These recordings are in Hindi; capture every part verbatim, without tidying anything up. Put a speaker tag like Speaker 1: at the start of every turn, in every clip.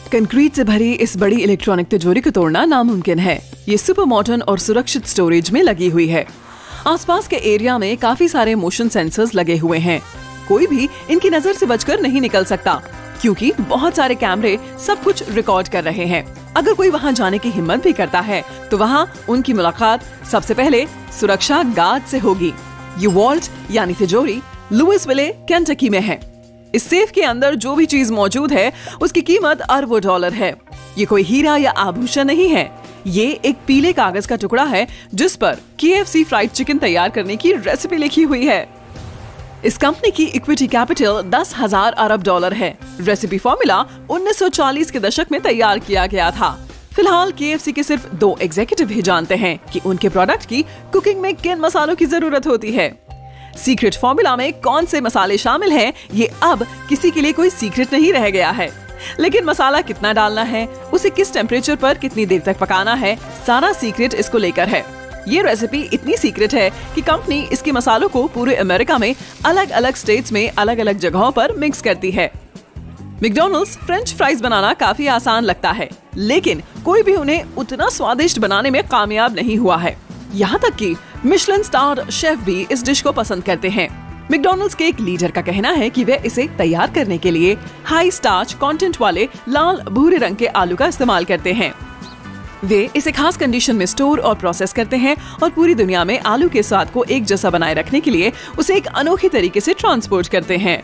Speaker 1: कंक्रीट से भरी इस बड़ी इलेक्ट्रॉनिक तिजोरी को तोड़ना नामुमकिन है। ये सुपर मॉडर्न और सुरक्षित स्टोरेज में लगी हुई है। आसपास के एरिया में काफी सारे मोशन सेंसर्स लगे हुए हैं। कोई भी इनकी नजर से बचकर नहीं निकल सकता, क्योंकि बहुत सारे कैमरे सब कुछ रिकॉर्ड कर रहे हैं। अगर कोई वहां जाने की हिम्मत भी करता है तो वहां उनकी मुलाकात सबसे पहले सुरक्षा गार्ड से होगी। ये वॉल्ट यानी तिजोरी लुइसविले, केंटकी में है। इस सेफ के अंदर जो भी चीज मौजूद है उसकी कीमत अरबों डॉलर है। ये कोई हीरा या आभूषण नहीं है, ये एक पीले कागज का टुकड़ा है जिस पर के एफ सी फ्राइड चिकन तैयार करने की रेसिपी लिखी हुई है। इस कंपनी की इक्विटी कैपिटल दस हजार अरब डॉलर है। रेसिपी फॉर्मूला उन्नीस सौ चालीस के दशक में तैयार किया गया था। फिलहाल के एफ सी के सिर्फ दो एग्जीक्यूटिव ही जानते हैं कि उनके प्रोडक्ट की कुकिंग में किन मसालों की जरूरत होती है। सीक्रेट फॉर्मूला में कौन से मसाले शामिल हैं, ये अब किसी के लिए कोई सीक्रेट नहीं रह गया है। लेकिन मसाला कितना डालना है, उसे किस टेम्परेचर पर कितनी देर तक पकाना है, सारा सीक्रेट इसको लेकर है। ये रेसिपी इतनी सीक्रेट है कि कंपनी इसके मसालों को पूरे अमेरिका में अलग अलग स्टेट्स में अलग अलग जगहों पर मिक्स करती है। मैकडॉनल्ड्स फ्रेंच फ्राइज बनाना काफी आसान लगता है, लेकिन कोई भी उन्हें उतना स्वादिष्ट बनाने में कामयाब नहीं हुआ है। यहाँ तक कि मिशेलिन स्टार्ड शेफ भी इस डिश को पसंद करते हैं। मैकडॉनल्ड्स के एक लीडर का कहना है कि वे इसे तैयार करने के लिए हाई स्टार्च कंटेंट वाले लाल भूरे रंग के आलू का इस्तेमाल करते हैं। वे इसे खास कंडीशन में स्टोर और प्रोसेस करते हैं और पूरी दुनिया में आलू के स्वाद को एक जैसा बनाए रखने के लिए उसे एक अनोखे तरीके से ट्रांसपोर्ट करते हैं।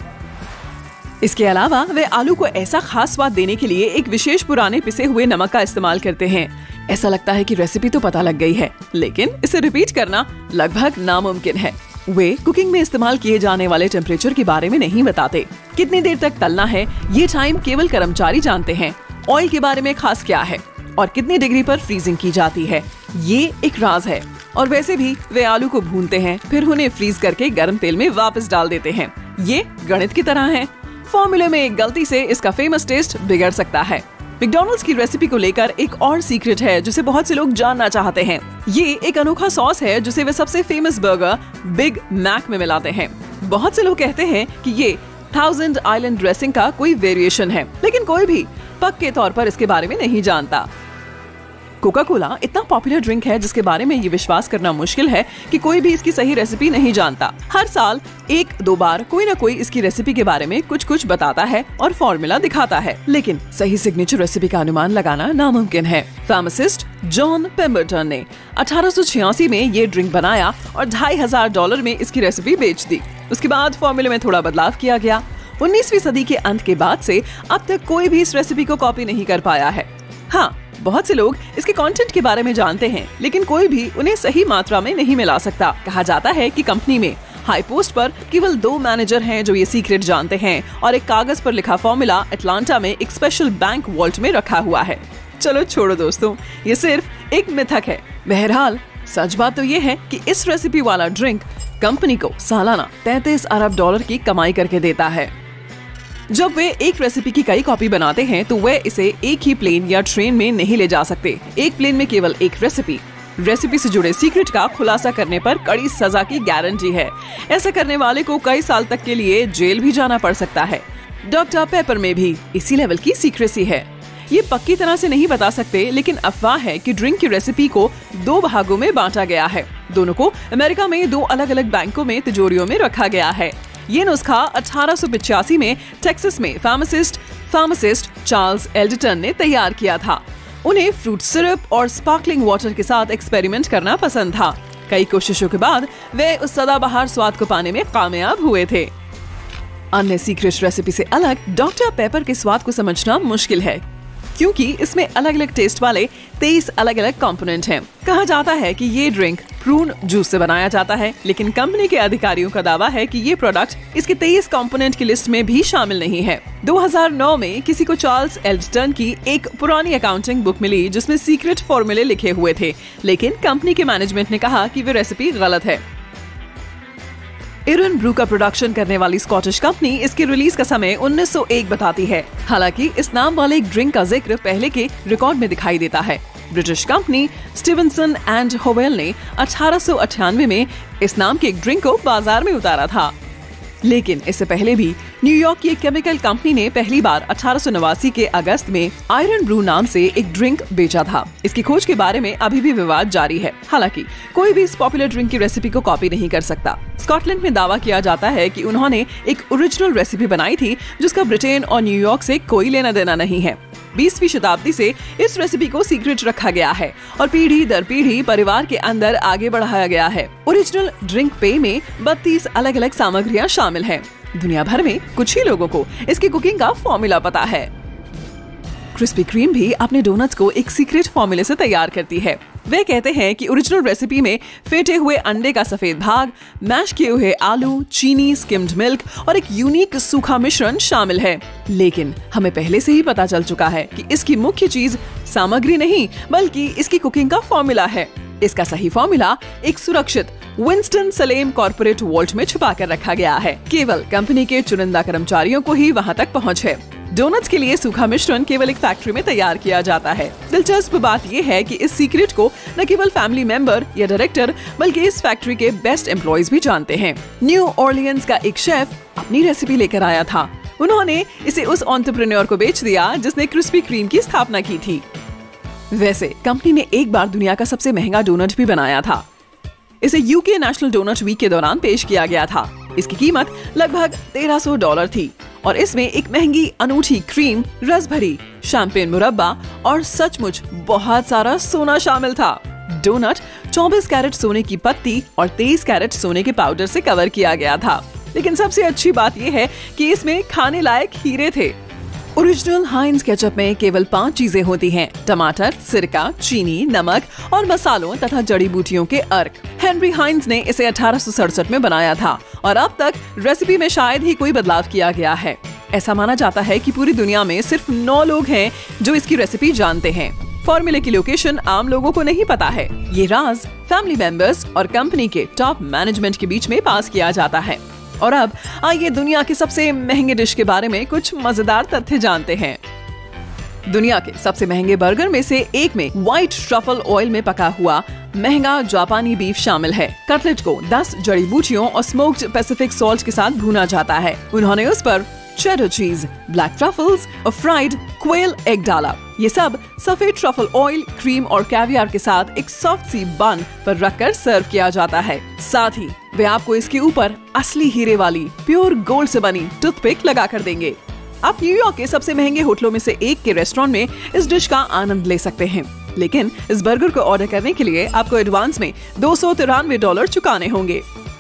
Speaker 1: इसके अलावा वे आलू को ऐसा खास स्वाद देने के लिए एक विशेष पुराने पिसे हुए नमक का इस्तेमाल करते हैं। ऐसा लगता है कि रेसिपी तो पता लग गई है, लेकिन इसे रिपीट करना लगभग नामुमकिन है। वे कुकिंग में इस्तेमाल किए जाने वाले टेम्परेचर के बारे में नहीं बताते। कितनी देर तक तलना है, ये टाइम केवल कर्मचारी जानते हैं। ऑयल के बारे में खास क्या है और कितनी डिग्री पर फ्रीजिंग की जाती है, ये एक राज है। और वैसे भी वे आलू को भूनते हैं, फिर उन्हें फ्रीज करके गर्म तेल में वापस डाल देते हैं। ये गणित की तरह है। फॉर्मूले में एक गलती से इसका फेमस टेस्ट बिगड़ सकता है। मैकडॉनल्ड्स की रेसिपी को लेकर एक और सीक्रेट है जिसे बहुत से लोग जानना चाहते हैं। ये एक अनोखा सॉस है जिसे वे सबसे फेमस बर्गर बिग मैक में मिलाते हैं। बहुत से लोग कहते हैं कि ये थाउजेंड आइलैंड ड्रेसिंग का कोई वेरिएशन है, लेकिन कोई भी पक्के तौर पर इसके बारे में नहीं जानता। कोका कोला इतना पॉपुलर ड्रिंक है जिसके बारे में ये विश्वास करना मुश्किल है कि कोई भी इसकी सही रेसिपी नहीं जानता। हर साल एक दो बार कोई ना कोई इसकी रेसिपी के बारे में कुछ कुछ बताता है और फॉर्मूला दिखाता है, लेकिन सही सिग्नेचर रेसिपी का अनुमान लगाना नामुमकिन है। फार्मासिस्ट जॉन पेम्बरटन ने अठारह सौ छियासी में ये ड्रिंक बनाया और ढाई हजार डॉलर में इसकी रेसिपी बेच दी। उसके बाद फॉर्मूले में थोड़ा बदलाव किया गया। उन्नीसवीं सदी के अंत के बाद से अब तक कोई भी इस रेसिपी को कॉपी नहीं कर पाया है। हाँ, बहुत से लोग इसके कंटेंट के बारे में जानते हैं, लेकिन कोई भी उन्हें सही मात्रा में नहीं मिला सकता। कहा जाता है कि कंपनी में हाई पोस्ट पर केवल दो मैनेजर हैं जो ये सीक्रेट जानते हैं और एक कागज पर लिखा फॉर्मूला अटलांटा में एक स्पेशल बैंक वॉल्ट में रखा हुआ है। चलो छोड़ो दोस्तों, ये सिर्फ एक मिथक है। बहरहाल सच बात तो ये है कि इस रेसिपी वाला ड्रिंक कंपनी को सालाना तैंतीस अरब डॉलर की कमाई करके देता है। जब वे एक रेसिपी की कई कॉपी बनाते हैं तो वे इसे एक ही प्लेन या ट्रेन में नहीं ले जा सकते। एक प्लेन में केवल एक रेसिपी रेसिपी से जुड़े सीक्रेट का खुलासा करने पर कड़ी सजा की गारंटी है। ऐसा करने वाले को कई साल तक के लिए जेल भी जाना पड़ सकता है। डॉक्टर पेपर में भी इसी लेवल की सीक्रेसी है। ये पक्की तरह से नहीं बता सकते, लेकिन अफवाह है कि ड्रिंक की रेसिपी को दो भागों में बांटा गया है। दोनों को अमेरिका में दो अलग अलग बैंकों में तिजोरियों में रखा गया है। ये नुस्खा अठारह सौ पचासी में टेक्सास में फार्मासिस्ट फार्मासिस्ट चार्ल्स एल्डरटन ने तैयार किया था। उन्हें फ्रूट सिरप और स्पार्कलिंग वाटर के साथ एक्सपेरिमेंट करना पसंद था। कई कोशिशों के बाद वे उस सदाबहार स्वाद को पाने में कामयाब हुए थे। अन्य सीक्रेट रेसिपी से अलग डॉक्टर पेपर के स्वाद को समझना मुश्किल है, क्योंकि इसमें अलग अलग टेस्ट वाले तेईस अलग अलग कंपोनेंट हैं। कहा जाता है कि ये ड्रिंक प्रून जूस से बनाया जाता है, लेकिन कंपनी के अधिकारियों का दावा है कि ये प्रोडक्ट इसके तेईस कंपोनेंट की लिस्ट में भी शामिल नहीं है। दो हज़ार नौ में किसी को चार्ल्स एल्डरटन की एक पुरानी अकाउंटिंग बुक मिली जिसमें सीक्रेट फॉर्मूले लिखे हुए थे, लेकिन कंपनी के मैनेजमेंट ने कहा कि वे रेसिपी गलत है। इरन ब्रू का प्रोडक्शन करने वाली स्कॉटिश कंपनी इसकी रिलीज का समय उन्नीस सौ एक बताती है। हालांकि इस नाम वाले एक ड्रिंक का जिक्र पहले के रिकॉर्ड में दिखाई देता है। British company Stevenson and Howell ने अठारह सौ अट्ठानवे में इस नाम के एक ड्रिंक को बाजार में उतारा था। लेकिन इससे पहले भी न्यूयॉर्क की एक केमिकल कंपनी ने पहली बार अठारह सौ नवासी के अगस्त में आयरन ब्रू नाम से एक ड्रिंक बेचा था। इसकी खोज के बारे में अभी भी विवाद जारी है। हालांकि कोई भी इस पॉपुलर ड्रिंक की रेसिपी को कॉपी नहीं कर सकता। स्कॉटलैंड में दावा किया जाता है कि उन्होंने एक ओरिजिनल रेसिपी बनाई थी जिसका ब्रिटेन और न्यूयॉर्क से कोई लेना देना नहीं है। बीसवीं शताब्दी से इस रेसिपी को सीक्रेट रखा गया है और पीढ़ी दर पीढ़ी परिवार के अंदर आगे बढ़ाया गया है। ओरिजिनल ड्रिंक पे में बत्तीस अलग अलग सामग्रियां शामिल हैं। दुनिया भर में कुछ ही लोगों को इसकी कुकिंग का फॉर्मूला पता है। क्रिस्पी क्रीम भी अपने डोनट्स को एक सीक्रेट फॉर्मूले से तैयार करती है। वे कहते हैं कि ओरिजिनल रेसिपी में फेंटे हुए अंडे का सफेद भाग, मैश किए हुए आलू, चीनी, स्किम्ड मिल्क और एक यूनिक सूखा मिश्रण शामिल है। लेकिन हमें पहले से ही पता चल चुका है कि इसकी मुख्य चीज सामग्री नहीं बल्कि इसकी कुकिंग का फॉर्मूला है। इसका सही फॉर्मूला एक सुरक्षित विंस्टन सलेम कॉर्पोरेट वॉल्ट में छुपा कर रखा गया है। केवल कंपनी के चुनिंदा कर्मचारियों को ही वहाँ तक पहुँच है। डोनट्स के लिए सूखा मिश्रण केवल एक फैक्ट्री में तैयार किया जाता है। दिलचस्प बात यह है कि इस सीक्रेट को न केवल फैमिली मेंबर या डायरेक्टर बल्कि इस फैक्ट्री के बेस्ट एम्प्लॉयज भी जानते हैं। न्यू ऑर्लियंस का एक शेफ अपनी रेसिपी लेकर आया था। उन्होंने इसे उस एंटरप्रेन्योर को बेच दिया जिसने क्रिस्पी क्रीम की स्थापना की थी। वैसे कंपनी ने एक बार दुनिया का सबसे महंगा डोनट भी बनाया था। इसे यूके नेशनल डोनट वीक के दौरान पेश किया गया था। इसकी कीमत लगभग तेरह सौ डॉलर थी और इसमें एक महंगी अनूठी क्रीम, रस भरी शैंपेन मुरब्बा और सचमुच बहुत सारा सोना शामिल था। डोनट चौबीस कैरेट सोने की पत्ती और तेईस कैरेट सोने के पाउडर से कवर किया गया था। लेकिन सबसे अच्छी बात यह है कि इसमें खाने लायक हीरे थे। ओरिजिनल हाइंज केचप में केवल पांच चीजें होती हैं: टमाटर, सिरका, चीनी, नमक और मसालों तथा जड़ी बूटियों के अर्क। हेनरी हाइंज ने इसे अठारह सौ सड़सठ में बनाया था और अब तक रेसिपी में शायद ही कोई बदलाव किया गया है। ऐसा माना जाता है कि पूरी दुनिया में सिर्फ नौ लोग हैं जो इसकी रेसिपी जानते हैं। फॉर्मूले की लोकेशन आम लोगों को नहीं पता है। ये राज फैमिली मेंबर्स और कंपनी के टॉप मैनेजमेंट के बीच में पास किया जाता है। और अब आइए दुनिया के सबसे महंगे डिश के बारे में कुछ मजेदार तथ्य जानते हैं। दुनिया के सबसे महंगे बर्गर में से एक में व्हाइट ट्रफल ऑयल में पका हुआ महंगा जापानी बीफ शामिल है। कटलेट को दस जड़ी बूटियों और स्मोक्ड पैसिफिक सॉल्ट के साथ भुना जाता है। उन्होंने उस पर चेडर चीज, ब्लैक ट्रफल्स और फ्राइड क्वेल एग डाला। ये सब सफेद ट्रफल ऑयल, क्रीम और कैवियर के साथ एक सॉफ्ट सी बन पर रखकर सर्व किया जाता है। साथ ही वे आपको इसके ऊपर असली हीरे वाली प्योर गोल्ड से बनी टूथपिक लगा कर देंगे। आप न्यूयॉर्क के सबसे महंगे होटलों में से एक के रेस्टोरेंट में इस डिश का आनंद ले सकते हैं। लेकिन इस बर्गर को ऑर्डर करने के लिए आपको एडवांस में दो सौ तिरानवे डॉलर चुकाने होंगे।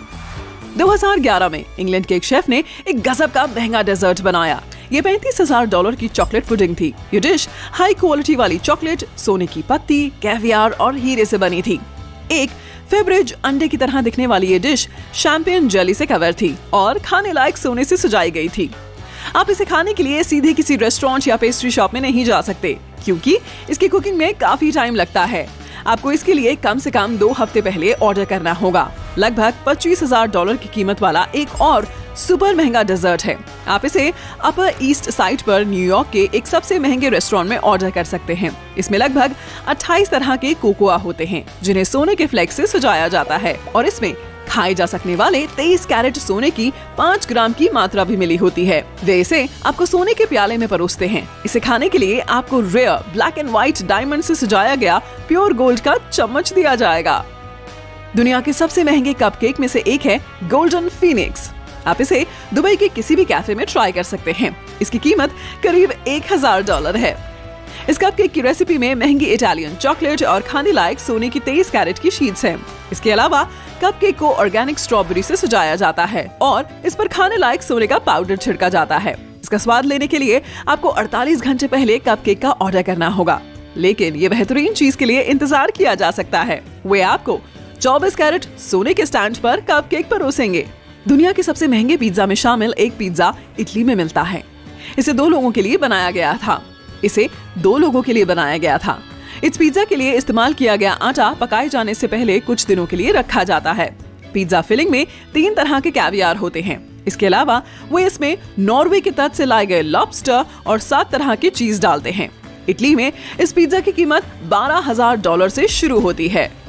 Speaker 1: दो हज़ार ग्यारह में इंग्लैंड के एक शेफ ने एक गजब का महंगा डेजर्ट बनाया। ये पैंतीस हजार डॉलर की चॉकलेट पुडिंग थी। ये डिश हाई क्वालिटी वाली चॉकलेट, सोने की पत्ती, कैवियर और हीरे से बनी थी। एक फेब्रिज अंडे की तरह दिखने वाली ये डिश शैंपेन जेली से कवर थी और खाने लायक सोने से सजाई गई थी। आप इसे खाने के लिए सीधे किसी रेस्टोरेंट या पेस्ट्री शॉप में नहीं जा सकते क्योंकि इसकी कुकिंग में काफी टाइम लगता है। आपको इसके लिए कम से कम दो हफ्ते पहले ऑर्डर करना होगा। लगभग पच्चीस हजार डॉलर की कीमत वाला एक और सुपर महंगा डेजर्ट है। आप इसे अपर ईस्ट साइड पर न्यूयॉर्क के एक सबसे महंगे रेस्टोरेंट में ऑर्डर कर सकते हैं। इसमें लगभग अट्ठाईस तरह के कोकोआ होते हैं जिन्हें सोने के फ्लेक्स से सजाया जाता है और इसमें खाए जा सकने वाले तेईस कैरेट सोने की पाँच ग्राम की मात्रा भी मिली होती है। वे इसे आपको सोने के प्याले में परोसते हैं। इसे खाने के लिए आपको rare black and white diamond से सजाया गया प्योर गोल्ड का चम्मच दिया जाएगा। दुनिया के सबसे महंगे कपकेक में से एक है गोल्डन फीनिक्स। आप इसे दुबई के किसी भी कैफे में ट्राई कर सकते हैं। इसकी कीमत करीब एक हजार डॉलर है। इस कपकेक की रेसिपी में महंगी इटालियन चॉकलेट और खाने लायक सोने की तेईस कैरेट की शीट्स हैं। इसके अलावा कपकेक को ऑर्गेनिक स्ट्रॉबेरी से सजाया जाता है और इस पर खाने लायक सोने का पाउडर छिड़का जाता है। इसका स्वाद लेने के लिए आपको अड़तालीस घंटे पहले कपकेक का ऑर्डर करना होगा। लेकिन ये बेहतरीन चीज के लिए इंतजार किया जा सकता है। वे आपको चौबीस कैरेट सोने के स्टैंड पर कपकेक परोसेंगे। दुनिया के सबसे महंगे पिज्जा में शामिल एक पिज्जा इटली में मिलता है। इसे दो लोगों के लिए बनाया गया था। इसे दो लोगों के लिए बनाया गया था। इस पिज्जा के लिए इस्तेमाल किया गया आटा पकाए जाने से पहले कुछ दिनों के लिए रखा जाता है। पिज्जा फिलिंग में तीन तरह के कैवियर होते हैं। इसके अलावा वो इसमें नॉर्वे के तट से लाए गए लॉबस्टर और सात तरह की चीज डालते हैं। इटली में इस पिज्जा की कीमत बारह हजार डॉलर से शुरू होती है।